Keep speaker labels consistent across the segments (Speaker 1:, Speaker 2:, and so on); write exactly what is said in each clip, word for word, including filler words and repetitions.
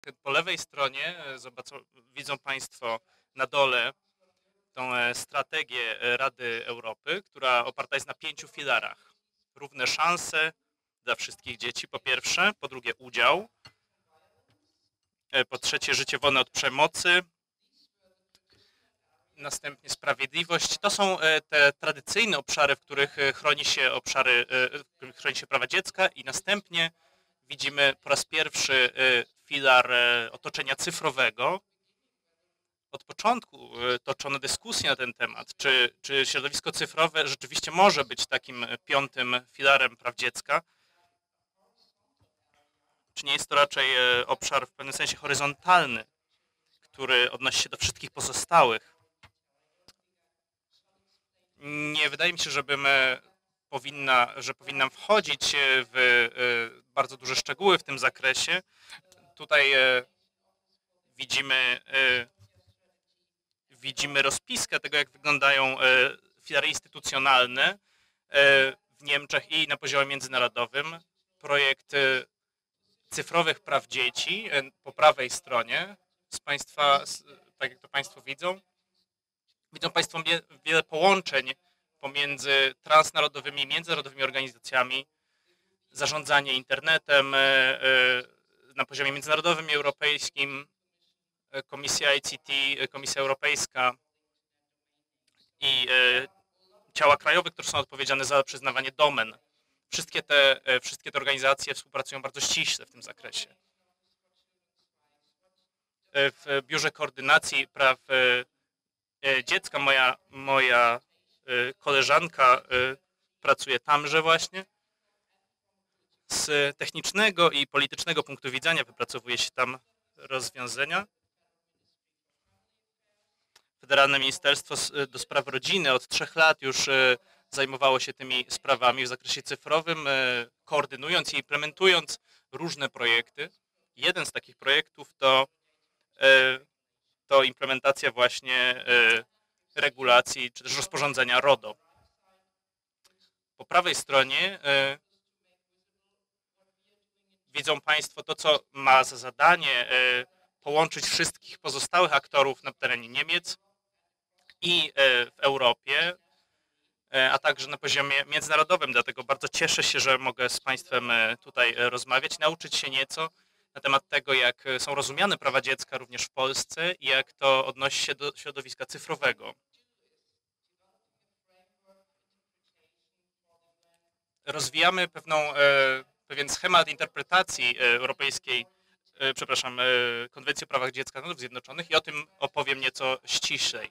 Speaker 1: po lewej stronie zobaczą, widzą Państwo na dole tą strategię Rady Europy, która oparta jest na pięciu filarach. Równe szanse dla wszystkich dzieci, po pierwsze, po drugie udział, po trzecie życie wolne od przemocy, następnie sprawiedliwość. To są te tradycyjne obszary, w których chroni się obszary, w których chroni się prawa dziecka, i następnie widzimy po raz pierwszy filar otoczenia cyfrowego. Od początku toczono dyskusję na ten temat, czy, czy środowisko cyfrowe rzeczywiście może być takim piątym filarem praw dziecka, czy nie jest to raczej obszar w pewnym sensie horyzontalny, który odnosi się do wszystkich pozostałych. Nie wydaje mi się, żebym powinna, że powinnam wchodzić w bardzo duże szczegóły w tym zakresie. Tutaj widzimy, widzimy rozpiskę tego, jak wyglądają filary instytucjonalne w Niemczech i na poziomie międzynarodowym. Projekt cyfrowych praw dzieci po prawej stronie. Z Państwa, tak jak to Państwo widzą, widzą Państwo wiele połączeń pomiędzy transnarodowymi i międzynarodowymi organizacjami, zarządzanie internetem na poziomie międzynarodowym i europejskim, Komisja I C T, Komisja Europejska i ciała krajowe, które są odpowiedzialne za przyznawanie domen. Wszystkie te, wszystkie te organizacje współpracują bardzo ściśle w tym zakresie. W Biurze Koordynacji Praw Dziecka moja, moja koleżanka pracuje tamże właśnie. Z technicznego i politycznego punktu widzenia wypracowuje się tam rozwiązania. Federalne Ministerstwo do Spraw Rodziny od trzech lat już zajmowało się tymi sprawami w zakresie cyfrowym, koordynując i implementując różne projekty. Jeden z takich projektów to, to implementacja właśnie regulacji czy też rozporządzenia RODO. Po prawej stronie widzą Państwo to, co ma za zadanie połączyć wszystkich pozostałych aktorów na terenie Niemiec i w Europie, a także na poziomie międzynarodowym. Dlatego bardzo cieszę się, że mogę z Państwem tutaj rozmawiać, nauczyć się nieco na temat tego, jak są rozumiane prawa dziecka również w Polsce i jak to odnosi się do środowiska cyfrowego. Rozwijamy pewną, pewien schemat interpretacji europejskiej, przepraszam, Konwencji o prawach dziecka Narodów Zjednoczonych i o tym opowiem nieco ściślej.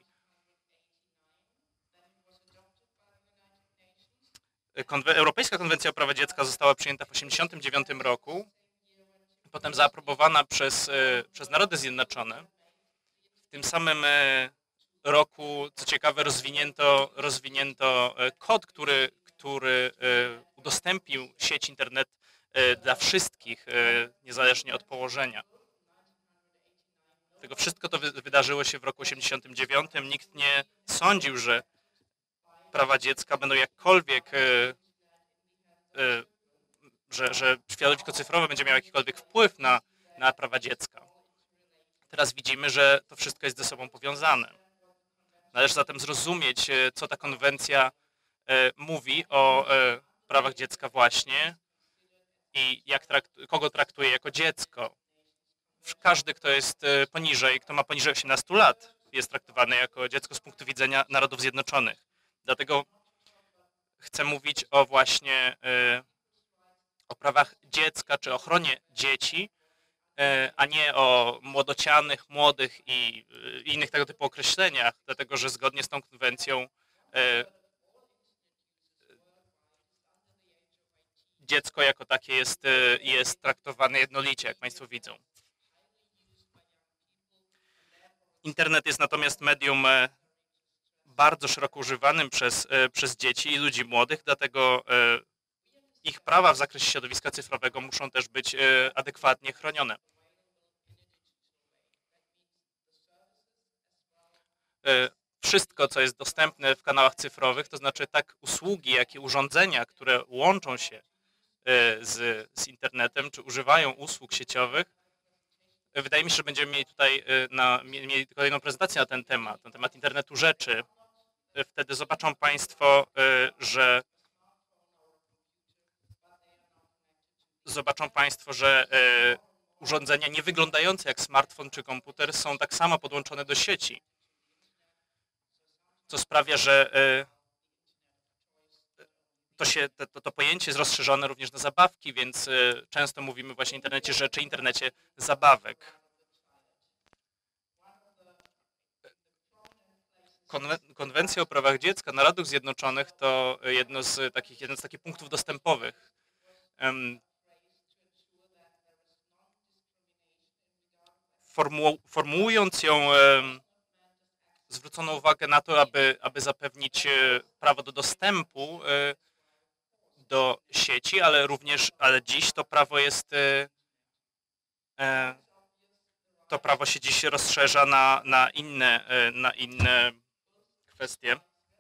Speaker 1: Konwe- Europejska Konwencja o prawach dziecka została przyjęta w tysiąc dziewięćset osiemdziesiątym dziewiątym roku, potem zaaprobowana przez, przez Narody Zjednoczone. W tym samym roku, co ciekawe, rozwinięto, rozwinięto kod, który, który udostępnił sieć internet dla wszystkich, niezależnie od położenia. Tego wszystko to wydarzyło się w roku osiemdziesiątym dziewiątym. Nikt nie sądził, że prawa dziecka będą jakkolwiek, że, że środowisko cyfrowe będzie miało jakikolwiek wpływ na, na prawa dziecka. Teraz widzimy, że to wszystko jest ze sobą powiązane. Należy zatem zrozumieć, co ta konwencja mówi o prawach dziecka właśnie i jak trakt, kogo traktuje jako dziecko. Każdy, kto jest poniżej, kto ma poniżej osiemnastu lat, jest traktowany jako dziecko z punktu widzenia Narodów Zjednoczonych. Dlatego chcę mówić o właśnie o prawach dziecka, czy ochronie dzieci, a nie o młodocianych, młodych i innych tego typu określeniach, dlatego że zgodnie z tą konwencją dziecko jako takie jest, jest traktowane jednolicie, jak Państwo widzą. Internet jest natomiast medium bardzo szeroko używanym przez, przez dzieci i ludzi młodych, dlatego ich prawa w zakresie środowiska cyfrowego muszą też być adekwatnie chronione. Wszystko, co jest dostępne w kanałach cyfrowych, to znaczy tak usługi, jak i urządzenia, które łączą się z, z internetem, czy używają usług sieciowych, wydaje mi się, że będziemy mieli tutaj na, mieli kolejną prezentację na ten temat, na temat internetu rzeczy. Wtedy zobaczą Państwo, że zobaczą Państwo, że urządzenia nie wyglądające jak smartfon czy komputer są tak samo podłączone do sieci, co sprawia, że to, się, to, to pojęcie jest rozszerzone również na zabawki, więc często mówimy właśnie o internecie rzeczy, internecie zabawek. Konwencja o prawach dziecka Narodów Zjednoczonych to jedno z takich, jeden z takich punktów dostępowych. Formu, formułując ją, zwrócono uwagę na to, aby, aby zapewnić prawo do dostępu do sieci, ale również, ale dziś to prawo jest, to prawo się dziś rozszerza na, na, inne, na inne kwestie.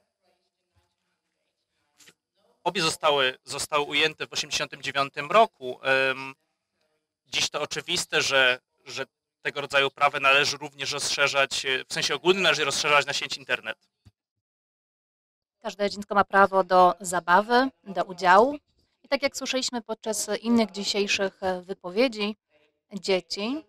Speaker 1: Obie zostały, zostały ujęte w tysiąc dziewięćset osiemdziesiątym dziewiątym roku. Dziś to oczywiste, że, że tego rodzaju prawo należy również rozszerzać, w sensie ogólnym należy rozszerzać na sieć internet.
Speaker 2: Każde dziecko ma prawo do zabawy, do udziału. I tak jak słyszeliśmy podczas innych dzisiejszych wypowiedzi, dzieci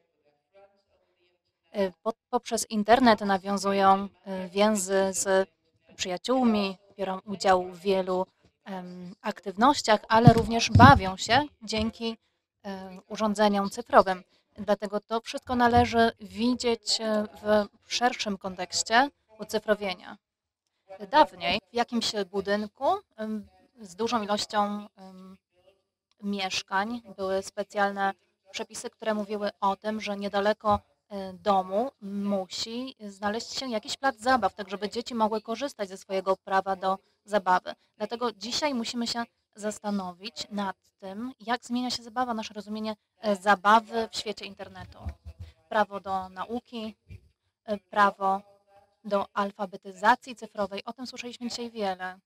Speaker 2: poprzez internet nawiązują więzy z przyjaciółmi, biorą udział w wielu aktywnościach, ale również bawią się dzięki urządzeniom cyfrowym. Dlatego to wszystko należy widzieć w szerszym kontekście ucyfrowienia. Dawniej w jakimś budynku z dużą ilością mieszkań były specjalne przepisy, które mówiły o tym, że niedaleko domu musi znaleźć się jakiś plac zabaw, tak żeby dzieci mogły korzystać ze swojego prawa do zabawy. Dlatego dzisiaj musimy się zastanowić nad tym, jak zmienia się zabawa, nasze rozumienie zabawy w świecie internetu. Prawo do nauki, prawo do alfabetyzacji cyfrowej. O tym słyszeliśmy dzisiaj wiele.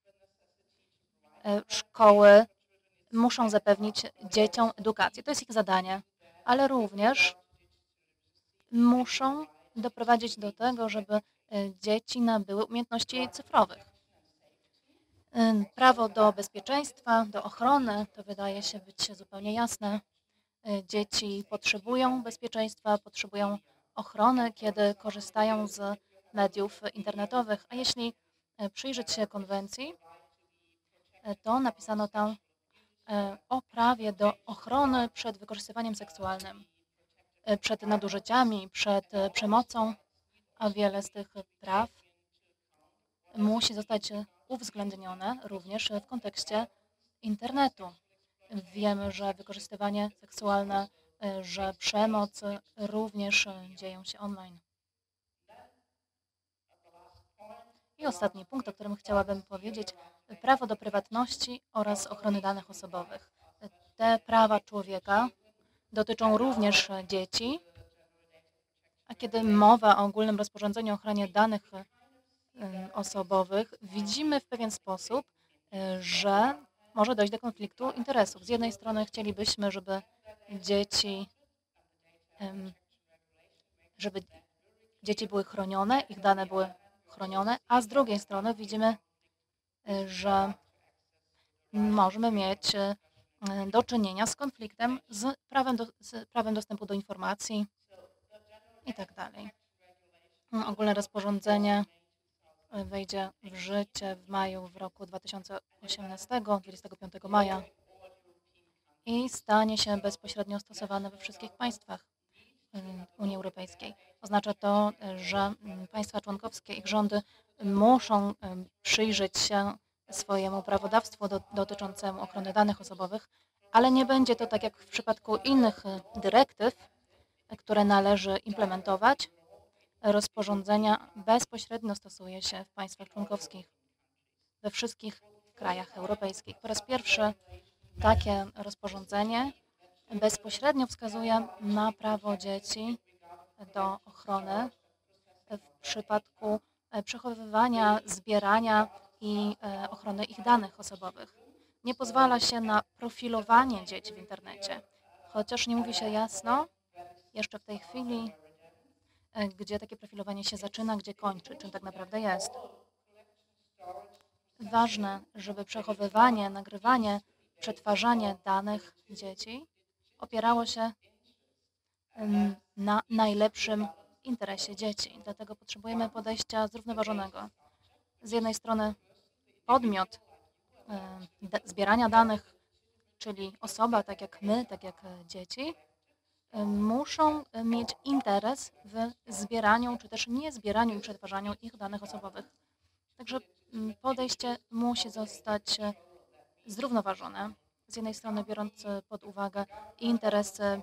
Speaker 2: Szkoły muszą zapewnić dzieciom edukację. To jest ich zadanie, ale również muszą doprowadzić do tego, żeby dzieci nabyły umiejętności cyfrowych. Prawo do bezpieczeństwa, do ochrony, to wydaje się być zupełnie jasne. Dzieci potrzebują bezpieczeństwa, potrzebują ochrony, kiedy korzystają z mediów internetowych. A jeśli przyjrzeć się konwencji, to napisano tam o prawie do ochrony przed wykorzystywaniem seksualnym, przed nadużyciami, przed przemocą, a wiele z tych praw musi zostać uwzględnione również w kontekście internetu. Wiemy, że wykorzystywanie seksualne, że przemoc również dzieją się online. I ostatni punkt, o którym chciałabym powiedzieć, prawo do prywatności oraz ochrony danych osobowych. Te prawa człowieka dotyczą również dzieci, a kiedy mowa o ogólnym rozporządzeniu o ochronie danych osobowych, widzimy w pewien sposób, że może dojść do konfliktu interesów. Z jednej strony chcielibyśmy, żeby dzieci, żeby dzieci były chronione, ich dane były chronione, a z drugiej strony widzimy, że możemy mieć do czynienia z konfliktem z prawem, do, z prawem dostępu do informacji i tak dalej. Ogólne rozporządzenie wejdzie w życie w maju w roku dwa tysiące osiemnastego, dwudziestego piątego maja i stanie się bezpośrednio stosowane we wszystkich państwach Unii Europejskiej. Oznacza to, że państwa członkowskie, ich rządy muszą przyjrzeć się swojemu prawodawstwu do, dotyczącemu ochrony danych osobowych, ale nie będzie to tak jak w przypadku innych dyrektyw, które należy implementować. Rozporządzenia bezpośrednio stosuje się w państwach członkowskich, we wszystkich krajach europejskich. Po raz pierwszy takie rozporządzenie bezpośrednio wskazuje na prawo dzieci do ochrony w przypadku przechowywania, zbierania i ochrony ich danych osobowych. Nie pozwala się na profilowanie dzieci w internecie, chociaż nie mówi się jasno, jeszcze w tej chwili, e, gdzie takie profilowanie się zaczyna, gdzie kończy, czym tak naprawdę jest. Ważne, żeby przechowywanie, nagrywanie, przetwarzanie danych dzieci opierało się em, na najlepszym interesie dzieci. Dlatego potrzebujemy podejścia zrównoważonego. Z jednej strony podmiot e, da- zbierania danych, czyli osoba, tak jak my, tak jak e, dzieci, e, muszą e, mieć interes w zbieraniu, czy też nie zbieraniu i przetwarzaniu ich danych osobowych. Także mm, podejście musi zostać e, zrównoważone. Z jednej strony biorąc e, pod uwagę interesy em,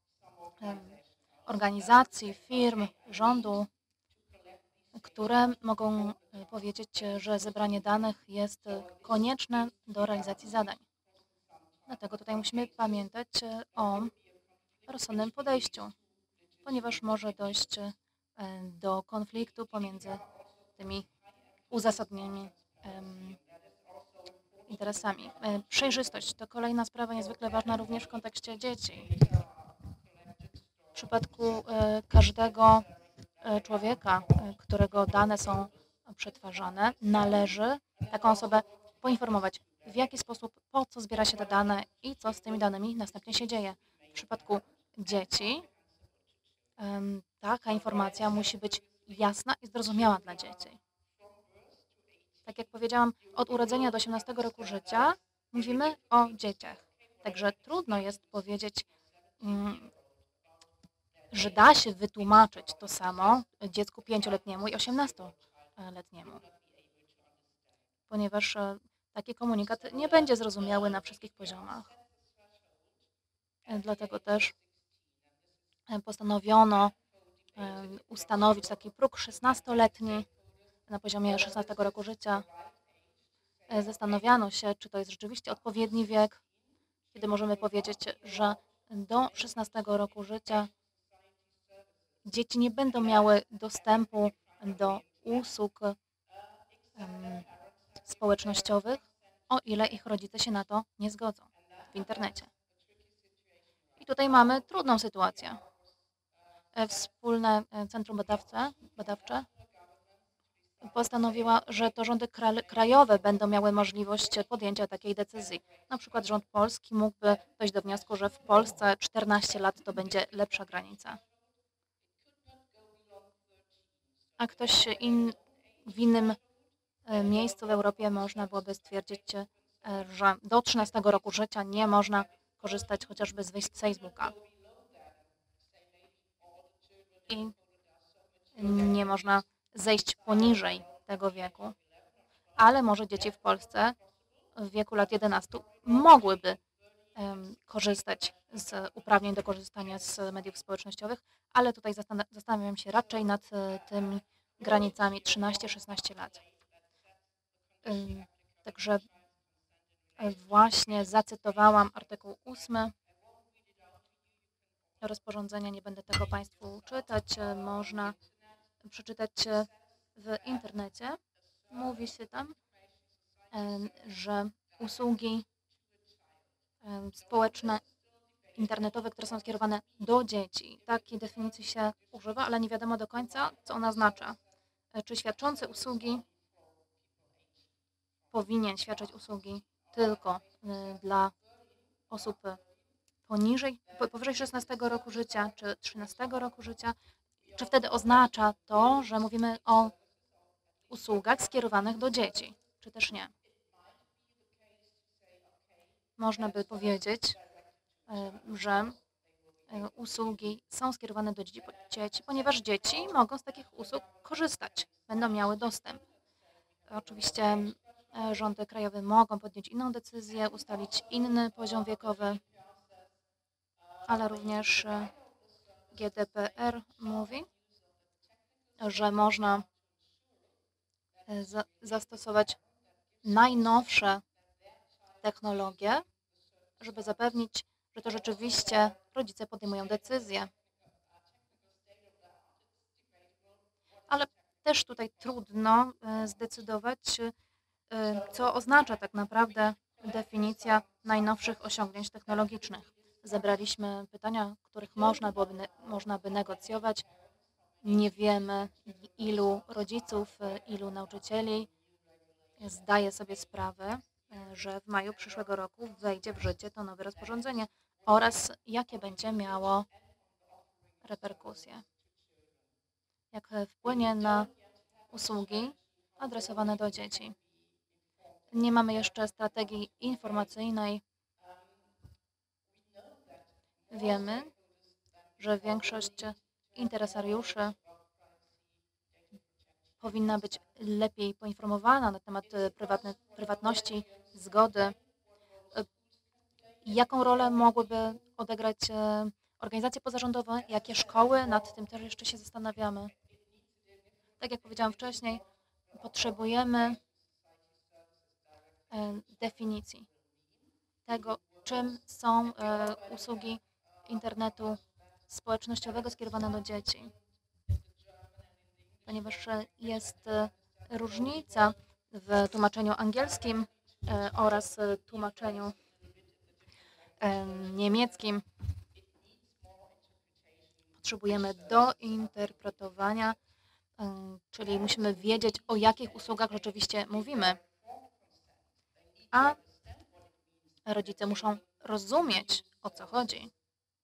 Speaker 2: organizacji, firm, rządu, które mogą e, powiedzieć, e, że zebranie danych jest e, konieczne do realizacji zadań. Dlatego tutaj musimy pamiętać e, o rozsądnym podejściu, ponieważ może dojść e, do konfliktu pomiędzy tymi uzasadnionymi em, interesami. E, Przejrzystość to kolejna sprawa niezwykle ważna również w kontekście dzieci. W przypadku e, każdego e, człowieka, e, którego dane są przetwarzane, należy taką osobę poinformować, w jaki sposób, po co zbiera się te dane i co z tymi danymi następnie się dzieje. W przypadku dzieci em, taka informacja musi być jasna i zrozumiała dla dzieci. Tak jak powiedziałam, od urodzenia do osiemnastego roku życia mówimy o dzieciach. Także trudno jest powiedzieć, mm, że da się wytłumaczyć to samo dziecku pięcioletniemu i osiemnastoletniemu, ponieważ e, taki komunikat nie będzie zrozumiały na wszystkich poziomach. E, Dlatego też e, postanowiono e, ustanowić taki próg szesnastoletni na poziomie szesnastego roku życia. E, Zastanawiano się, czy to jest rzeczywiście odpowiedni wiek, kiedy możemy powiedzieć, że do szesnastego roku życia dzieci nie będą miały dostępu do usług em, społecznościowych, o ile ich rodzice się na to nie zgodzą w internecie. I tutaj mamy trudną sytuację. E, Wspólne e, Centrum Badawcze, Badawcze postanowiła, że to rządy kra- krajowe będą miały możliwość podjęcia takiej decyzji. Na przykład rząd polski mógłby dojść do wniosku, że w Polsce czternaście lat to będzie lepsza granica. A ktoś in, w innym e, miejscu w Europie można byłoby stwierdzić, e, że do trzynastego roku życia nie można korzystać chociażby z wyjść z Facebooka. I nie można zejść poniżej tego wieku. Ale może dzieci w Polsce w wieku lat jedenastu mogłyby em, korzystać z uprawnień do korzystania z mediów społecznościowych, ale tutaj zastan- zastanawiam się raczej nad e, tymi granicami trzynaście szesnaście lat. Ym, Także e, właśnie zacytowałam artykuł ósmy rozporządzenia, nie będę tego Państwu czytać, e, można przeczytać e, w internecie. Mówi się tam, em, że usługi em, społeczne, internetowe, które są skierowane do dzieci. Takiej definicji się używa, ale nie wiadomo do końca, co ona oznacza. E, Czy świadczący usługi powinien świadczyć usługi tylko y, dla osób y, poniżej, po- powyżej szesnastego roku życia czy trzynastego roku życia? Czy wtedy oznacza to, że mówimy o usługach skierowanych do dzieci, czy też nie? Można by powiedzieć, y, że y, usługi są skierowane do dzieci, dzieci, ponieważ dzieci mogą z takich usług korzystać, będą miały dostęp. Oczywiście e, rządy krajowe mogą podjąć inną decyzję, ustalić inny poziom wiekowy, ale również e, G D P R mówi, że można e, za- zastosować najnowsze technologie, żeby zapewnić, że to rzeczywiście rodzice podejmują decyzje. Ale też tutaj trudno e, zdecydować, e, co oznacza tak naprawdę definicja najnowszych osiągnięć technologicznych. Zebraliśmy pytania, których można byłoby, ne- można by negocjować. Nie wiemy, ilu rodziców, ilu nauczycieli zdaje sobie sprawę, e, że w maju przyszłego roku wejdzie w życie to nowe rozporządzenie oraz jakie będzie miało reperkusje. Jak e, wpłynie na usługi adresowane do dzieci. Nie mamy jeszcze strategii informacyjnej. Wiemy, że większość interesariuszy powinna być lepiej poinformowana na temat e, prywatne, prywatności, zgody. E, Jaką rolę mogłyby odegrać e, organizacje pozarządowe, jakie szkoły? Nad tym też jeszcze się zastanawiamy. Tak jak powiedziałam wcześniej, potrzebujemy e, definicji tego, czym są e, usługi internetu społecznościowego skierowane do dzieci. Ponieważ e, jest e, różnica w tłumaczeniu angielskim e, oraz e, tłumaczeniu e, niemieckim. Potrzebujemy dointerpretowania, e, czyli musimy wiedzieć, o jakich usługach rzeczywiście mówimy. A rodzice muszą rozumieć, o co chodzi.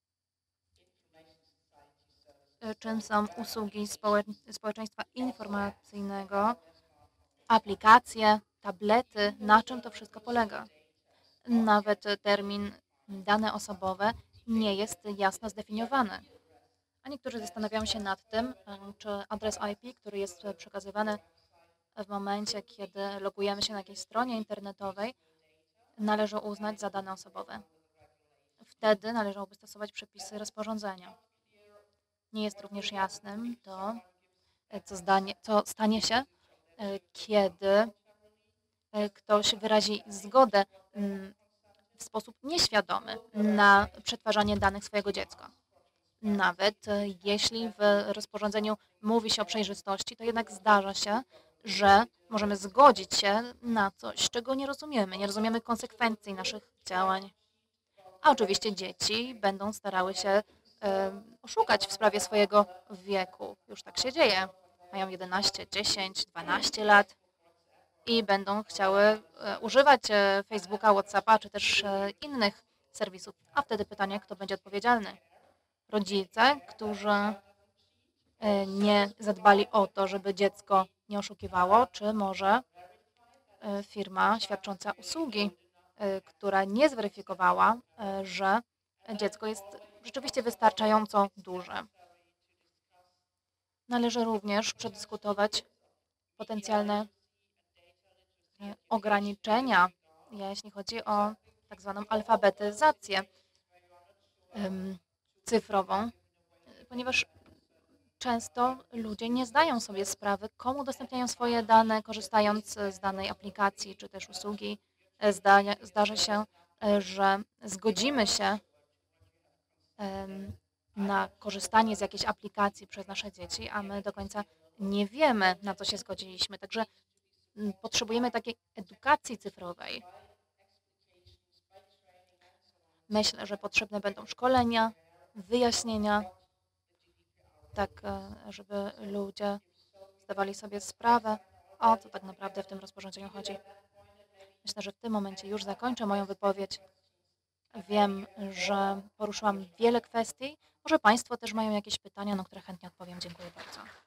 Speaker 2: E, Czym są usługi społe społeczeństwa informacyjnego, aplikacje, tablety, na czym to wszystko polega. Nawet termin dane osobowe nie jest jasno zdefiniowany. A niektórzy zastanawiają się nad tym, em, czy adres I P, który jest przekazywany w momencie, kiedy logujemy się na jakiejś stronie internetowej, należy uznać za dane osobowe. Wtedy należałoby stosować przepisy rozporządzenia. Nie jest również jasnym to, e, co, zdanie, co stanie się, e, kiedy e, ktoś wyrazi zgodę mm, w sposób nieświadomy na przetwarzanie danych swojego dziecka. Nawet e, jeśli w rozporządzeniu mówi się o przejrzystości, to jednak zdarza się, że możemy zgodzić się na coś, czego nie rozumiemy. Nie rozumiemy konsekwencji naszych działań. A oczywiście dzieci będą starały się e, oszukać w sprawie swojego wieku. Już tak się dzieje. Mają jedenaście, dziesięć, dwanaście lat i będą chciały e, używać e, Facebooka, WhatsAppa czy też e, innych serwisów. A wtedy pytanie, kto będzie odpowiedzialny? Rodzice, którzy e, nie zadbali o to, żeby dziecko nie oszukiwało, czy może e, firma świadcząca usługi, e, która nie zweryfikowała, e, że dziecko jest rzeczywiście wystarczająco duże. Należy również przedyskutować potencjalne e, ograniczenia, jeśli chodzi o tak zwaną alfabetyzację em, cyfrową, e, ponieważ często ludzie nie zdają sobie sprawy, komu udostępniają swoje dane, korzystając e, z danej aplikacji czy też usługi. E, Zdania, zdarza się, e, że zgodzimy się em, na korzystanie z jakiejś aplikacji przez nasze dzieci, a my do końca nie wiemy, na co się zgodziliśmy. Także mm, potrzebujemy takiej edukacji cyfrowej. Myślę, że potrzebne będą szkolenia, wyjaśnienia, tak e, żeby ludzie zdawali sobie sprawę, o co tak naprawdę w tym rozporządzeniu chodzi. Myślę, że w tym momencie już zakończę moją wypowiedź. Wiem, że poruszyłam wiele kwestii. Może Państwo też mają jakieś pytania, na które chętnie odpowiem. Dziękuję bardzo.